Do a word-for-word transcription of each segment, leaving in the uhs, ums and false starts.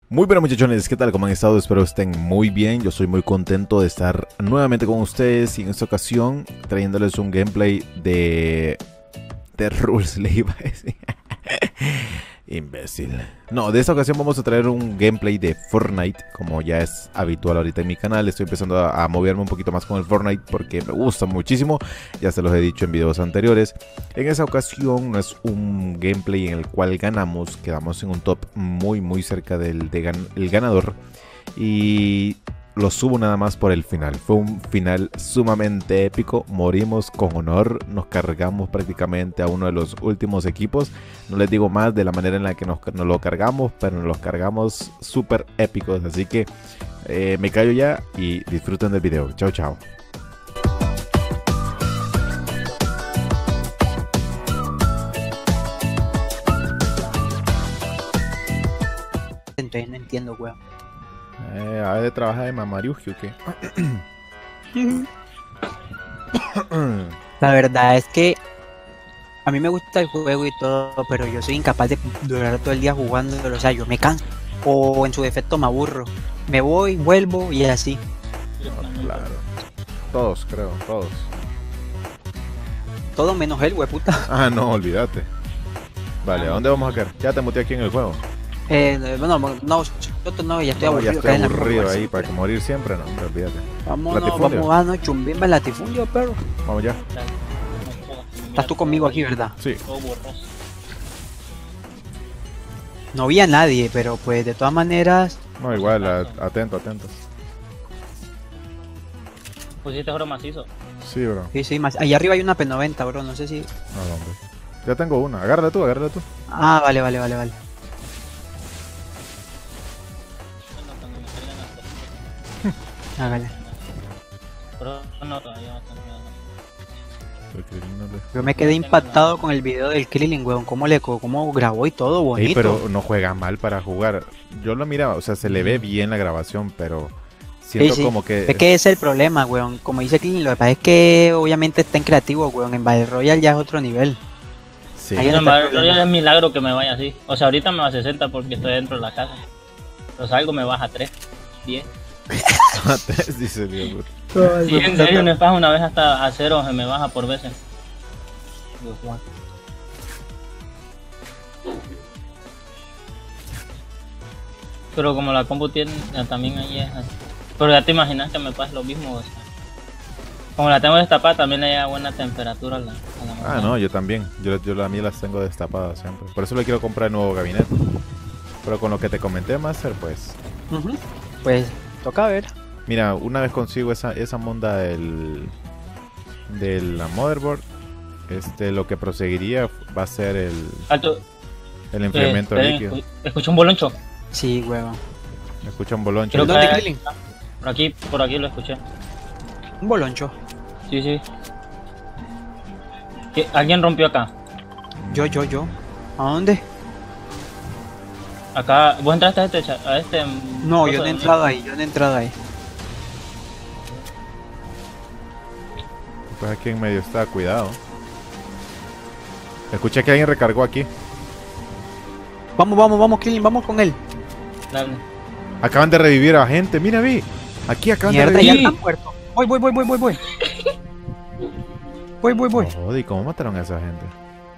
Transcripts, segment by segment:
Muy buenas muchachones, ¿qué tal? ¿Cómo han estado? Espero estén muy bien. Yo soy muy contento de estar nuevamente con ustedes y en esta ocasión trayéndoles un gameplay de... de Rules, le iba a decir. Imbécil. No, de esta ocasión vamos a traer un gameplay de Fortnite, como ya es habitual ahorita en mi canal. Estoy empezando a, a moverme un poquito más con el Fortnite porque me gusta muchísimo. Ya se los he dicho en videos anteriores. En esa ocasión no es un gameplay en el cual ganamos. Quedamos en un top muy muy cerca del de gan el ganador. Y lo subo nada más por el final. Fue un final sumamente épico. Morimos con honor. Nos cargamos prácticamente a uno de los últimos equipos. No les digo más de la manera en la que nos, nos lo cargamos, pero nos los cargamos súper épicos. Así que eh, me callo ya y disfruten del video. Chao, chao. Entonces no entiendo, weón. Eh, a ver, de trabajar de mamariuji o qué. La verdad es que a mí me gusta el juego y todo, pero yo soy incapaz de durar todo el día jugándolo. O sea, yo me canso o en su defecto me aburro. Me voy, vuelvo y así. No, claro. Todos, creo, todos. Todo menos él, we puta. Ah, no, olvídate. Vale, ¿a dónde vamos a caer? Ya te muteé aquí en el juego. Eh, bueno, no, no, no, ya estoy No, aburrido. ya cae estoy en la aburrido curva, ahí sí, para pero- que morir siempre, no, hombre, olvídate. Vámonos, Latifundio. vamos a no, chumbimba el latifundio, perro. Vamos ya. Estás tú conmigo aquí, ¿verdad? Sí. No vi a nadie, pero pues de todas maneras. No, igual, a- atento, atento. Pusiste oro macizo. Sí, bro. Sí, sí, más. Allá arriba hay una P noventa, bro, no sé si. No, hombre. Ya tengo una. Agárrala tú, agárrala tú. Ah, vale, vale, vale, vale. Hágale. Pero no, todavía no están quedando. Porque no le- Yo me quedé impactado con el video del Krillin, weón. Cómo le cómo grabó y todo bonito. Ey, pero no juega mal para jugar. Yo lo miraba, o sea, se le ve bien la grabación, pero siento Sí, sí. como que... Es que ese es el problema, weón. Como dice Krillin, lo que pasa es que obviamente está en creativo, weón. En Battle Royale ya es otro nivel. Sí. Ahí No, está el en problema. es milagro que me vaya así. O sea, ahorita me va a sesenta porque estoy dentro de la casa. Pero salgo me baja tres, diez. Dice el Diego. Sí, en serio, me pasa una vez hasta a cero, se me baja por veces. Dios, Juan. Pero como la compu tiene, ya también ahí es así. Pero ya te imaginas que me pasa lo mismo, o sea. Como la tengo destapada, también le llega buena temperatura a la, a la Ah, máquina. no, yo también. Yo, yo a mí las tengo destapadas siempre. Por eso le quiero comprar el nuevo gabinete. Pero con lo que te comenté, Master, pues... Ujú. Pues toca ver. Mira, una vez consigo esa, esa monda del... de la motherboard, este, lo que proseguiría va a ser el, Alto, el eh, enfriamiento esperen, líquido. escu- escuché un boloncho. Sí, weón. Me escucha un boloncho. Creo ¿Dónde, que- Krillin? Por aquí, por aquí lo escuché. Un boloncho. Sí, sí. ¿Qué- ¿Alguien rompió acá? Yo, yo, yo. ¿A dónde? Acá, ¿vos entraste a este? cha- A este No, yo coso no he de- entrado ahí, yo no he entrado ahí. Pues aquí en medio está, cuidado. Escuché que alguien recargó aquí. Vamos, vamos, vamos, Krillin, vamos con él. Dale. Acaban de revivir a gente, mira, vi. Aquí acaban Mierda, de ya revivir. están muertos. Voy, voy, voy, voy, voy, voy. Voy, voy, voy. No, joder, ¿y cómo mataron a esa gente?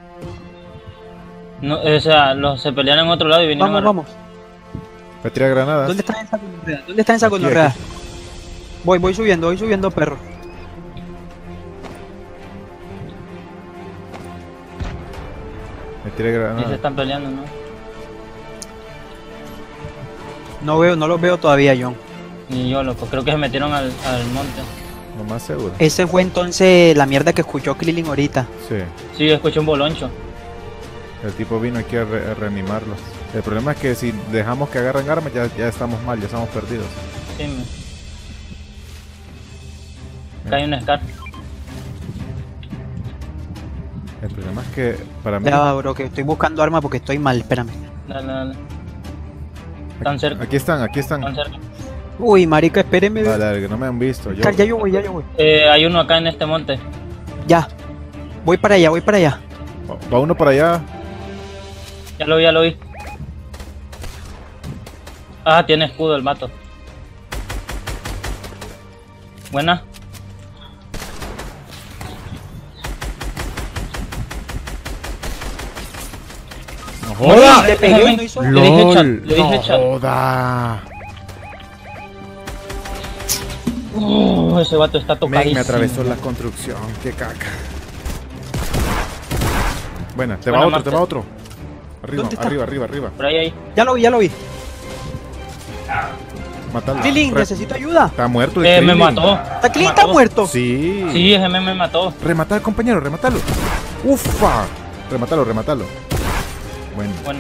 No, o sea, los se pelearon en otro lado y vinieron Vamos, a... vamos. Me tira granadas. ¿Dónde están esa gonorrea? ¿Dónde están esa Aquí, gonorrea? aquí. Voy, voy subiendo, voy subiendo, perro. Me tira Y se granadas. están peleando, ¿no? No veo, no los veo todavía, John. Y yo, loco, creo que se metieron al, al monte. Lo más seguro. Ese fue entonces la mierda que escuchó Krillin ahorita. Sí. Sí, escuché un boloncho. El tipo vino aquí a, re- a reanimarlos. El problema es que si dejamos que agarren armas, ya, ya estamos mal, ya estamos perdidos. Sí, me... Acá hay un Scar. El problema es que para mí... Ya va, bro, que estoy buscando armas porque estoy mal, espérame. Dale, dale. Están cerca, Aquí están, aquí están. están cerca. Uy, marica, espéreme. Dale, dale, que no me han visto. Yo, Car, ya yo voy, ya yo voy. Eh, hay uno acá en este monte. Ya. Voy para allá, voy para allá. va uno para allá. Ya lo vi, ya lo vi. Ah, tiene escudo el vato. Buena. ¡No joda! Le pegué y no hizo. Le dije chat, ¡Lol! le dije ¡No chat. joda! Uh, ese vato está Me, tocadísimo. me atravesó la construcción, qué caca. Buena, te va Buena, otro, te Master. va otro. Arriba, ¿Dónde está? arriba, arriba, arriba. Por ahí, ahí. Ya lo vi, ya lo vi. Matalo. Lilin, Re- necesito ayuda. Está muerto el Eh, me Krillin. mató. ¿Está Clean? Me ¿Está mató. muerto? Sí. Sí, ese me, me mató. Rematar, compañero, rematalo. Ufa. Rematalo, rematalo. Bueno. Bueno.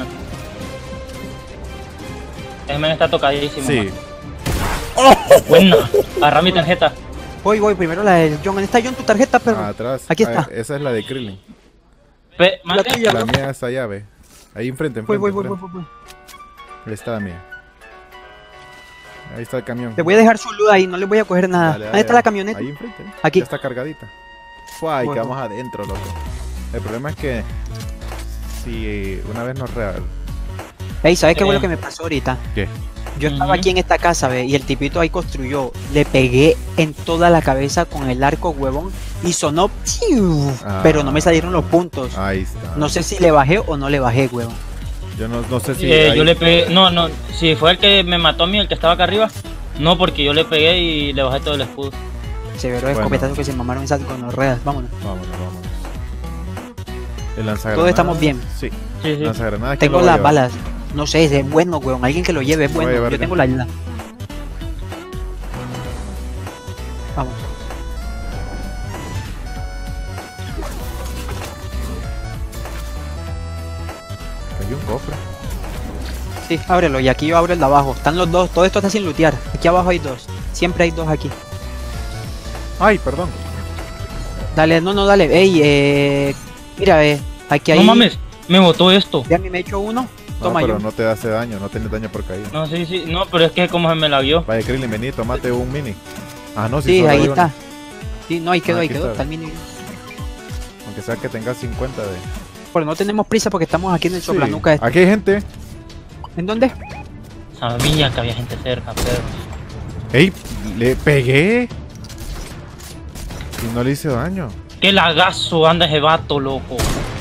Ese men está tocadísimo. Sí. man. Buena. Agarra mi tarjeta. Voy, voy, primero la de John. ¿Dónde está John tu tarjeta, perro? Atrás. Aquí Ah, está. esa es la de Krillin. Pe La mate. tuya. La mía es allá, ve. Ahí enfrente, Voy, enfrente. voy, voy, voy, enfrente. voy, voy. Ahí está la mía. Ahí está el camión. Le voy a dejar su luz ahí, no le voy a coger nada. Dale, dale, ¿Dónde está dale. la camioneta? Ahí enfrente. ¿eh? Aquí. Ya está cargadita. Fua, y Bueno. quedamos adentro, loco. El problema es que si una vez nos real. Ey, ¿sabes qué fue Eh. lo que me pasó ahorita? ¿Qué? Yo estaba Ujú. aquí en esta casa, ve, y el tipito ahí construyó. Le pegué en toda la cabeza con el arco, huevón, y sonó, ¡piu! Ah. Pero no me salieron los puntos. Ahí está. No sé si le bajé o no le bajé, huevón. Yo no, no sé si. Eh, ahí- yo le pegué. No, no. Si fue el que me mató a mí, el que estaba acá arriba. No, porque yo le pegué y le bajé todo el escudo. Severo Bueno. escopetazo que se mamaron esas gonorreas. Vámonos. Vámonos, vámonos. El lanzagranadas. Todos estamos bien. Sí. Sí, sí. Lanzagranadas. ¿quién Tengo lo va a las llevar? balas. No sé, es bueno, huevón. Alguien que lo lleve es Lo voy a bueno. llevar Yo yo. tengo la isla. Vamos. Hay un cofre. Sí, ábrelo. Y aquí yo abro el de abajo. Están los dos. Todo esto está sin lootear. Aquí abajo hay dos. Siempre hay dos aquí. Ay, perdón. Dale, no, no, dale. Ey, eh. Mira, ve. Aquí hay. No mames, me botó esto. Ya a mí me he hecho uno. No, Toma pero yo. no te hace daño, no tienes daño por caída. No, sí, sí. No, pero es que como se me la vio. Vaya, Krillin, vení, tomate un mini. Ah, no, si Sí, solo ahí hay está. uno. Sí, no, ahí quedó, Ah, ahí aquí quedó. está. Está el mini. Aunque sea que tengas cincuenta de. Pero no tenemos prisa porque estamos aquí en el Sí. soplanuca. este. Aquí hay gente. ¿En dónde? Sabía que había gente cerca, pero. ¡Ey! Le pegué. Y no le hice daño. ¡Qué lagazo anda ese vato, loco!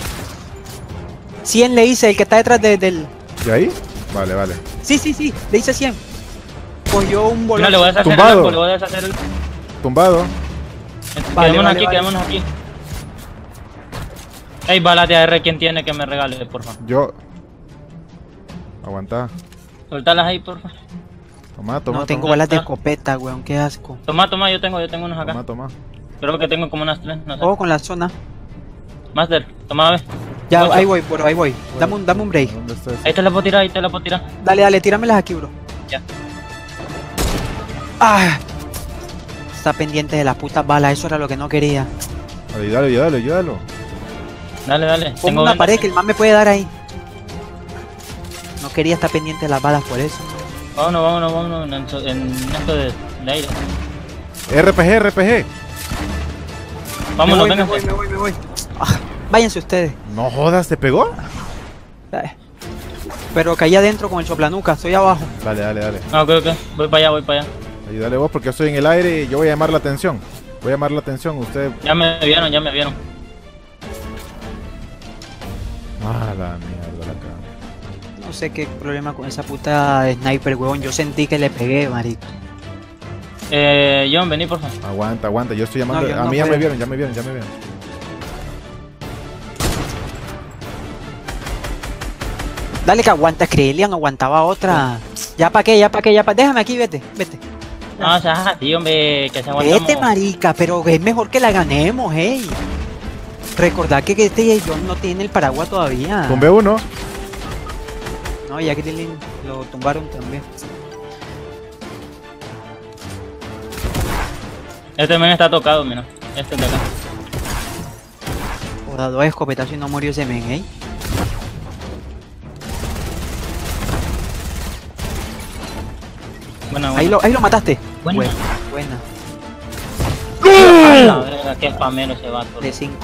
cien le hice, el que está detrás de- del. ¿Y ahí? Vale, vale. Sí, sí, sí, le hice cien. Cogió un Mira, bolón. le voy a deshacer el Tumbado. arco, le voy a deshacer el. Tumbado. Vale, quedémonos vale, aquí, vale. quedémonos aquí. Ey, balas de A R, ¿quién tiene que me regale, porfa? Yo. Aguanta. Soltalas ahí, porfa. Toma, toma. No tengo toma. balas de escopeta, weón, qué asco. Toma, toma, yo tengo, yo tengo unos acá. Toma, toma. Creo que tengo como unas tres, no sé. Ojo con la zona. Master, toma, ve. Ya, Ocho. ahí voy, bro, ahí voy. Dame un, dame un break. ¿Dónde está ese? Ahí te la puedo tirar, ahí te la puedo tirar. Dale, dale, tíramelas aquí, bro. Ya. Ah. Está pendiente de las putas balas, eso era lo que no quería. Ayúdalo, ayúdalo, ayúdalo. Dale, dale. Pongo una venda. pared que el man me puede dar ahí. No quería estar pendiente de las balas por eso. Vámonos, vámonos, vámonos en, so- en esto de, de aire. R P G, R P G. Vámonos, me voy, me vénganse. voy, me voy, me voy. Ah, váyanse ustedes. No jodas, ¿te pegó? Eh. Pero caí adentro con el soplanuca, estoy abajo. Dale, dale, dale. Ah, ok, ok. Voy para allá, voy para allá. Ayúdale vos porque yo estoy en el aire y yo voy a llamar la atención. Voy a llamar la atención, usted. Ya me vieron, ya me vieron. Ah, la mierda, la cara. No sé qué problema con esa puta sniper, huevón. Yo sentí que le pegué, marico. Eh, John, vení, por favor. Aguanta, aguanta, yo estoy llamando. No, yo a no mí ya me puedo. vieron, ya me vieron, ya me vieron. Dale que aguanta, Krelian, aguantaba otra. Ya pa' qué, ya pa' qué, ya pa' déjame aquí, vete, vete. No, o sea, tío, hombre, que se aguantamos. Vete, marica, pero es mejor que la ganemos, hey. Recordad que este John no tiene el paraguas todavía. Tumbé uno. No, ya Krelian lo tumbaron también. Este men está tocado, mira. Este de acá. Joda, dos escopetazos y no murió ese men, hey. Buena, buena. Ahí lo, ahí lo mataste. Buena. Buena, buena. A la verga, qué spamero ese vato. De cinco.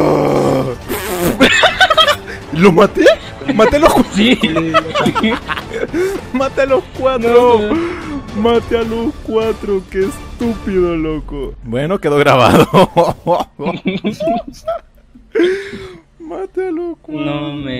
Ah. ¿Lo maté? ¿Maté los cu- Sí. ¡Mate a los cuatro! ¡Mate a los cuatro! ¡Qué estúpido, loco! Bueno, quedó grabado. ¡Mate a los cuatro! No me